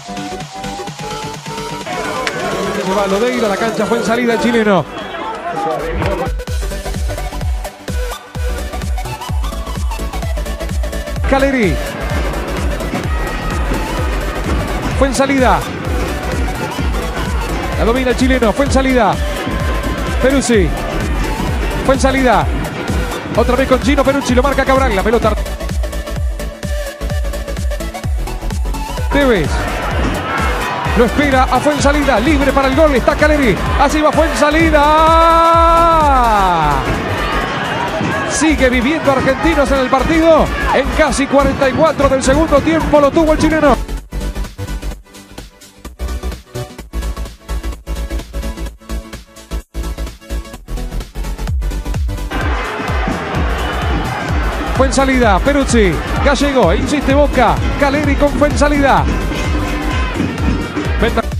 Se va Lodeiro a la cancha, Fuenzalida el chileno. Caleri. Fuenzalida. La domina el chileno, Fuenzalida. Peruzzi. Fuenzalida. Otra vez con Gino Peruzzi, lo marca Cabral. La pelota. Tevez. Lo espera a Fuenzalida. Libre para el gol. Está Caleri. Así va Fuenzalida. Sigue viviendo Argentinos en el partido. En casi 44 del segundo tiempo lo tuvo el chileno. Fuenzalida, Peruzzi, Gallego, insiste Boca, Caleri con Fuenzalida.